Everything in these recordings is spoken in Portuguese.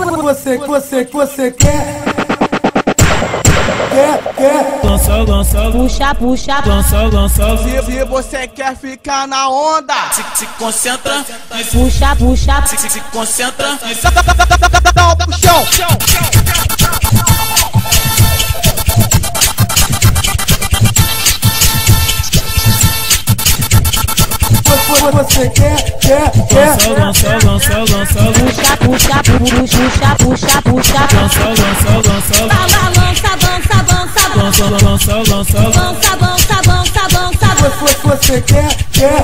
Você quer? Lança, puxa, lança. Se você quer ficar na onda, Se concentra, Puxa. se concentra. Puxão. Você quer? Lança. Puxa. Lança. Você quer?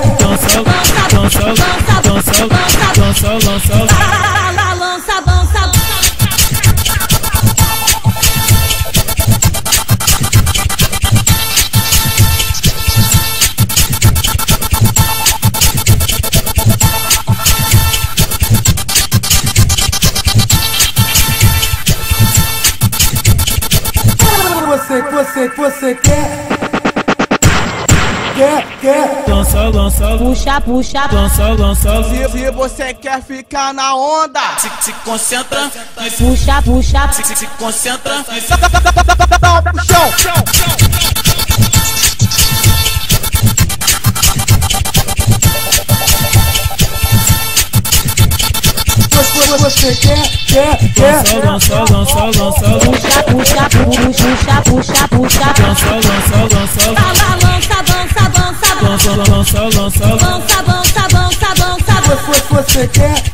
Você quer? Lança. Puxa. Lança. Se você quer ficar na onda, Se concentra, Puxa. se concentra. puxão. Você quer? Lança. Puxa. Você quer?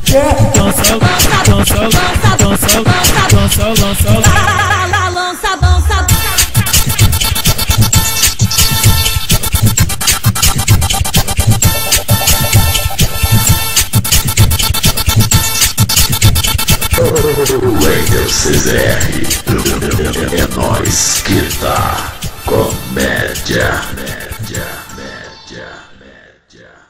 Wendel CZR, é nóis que tá comédia.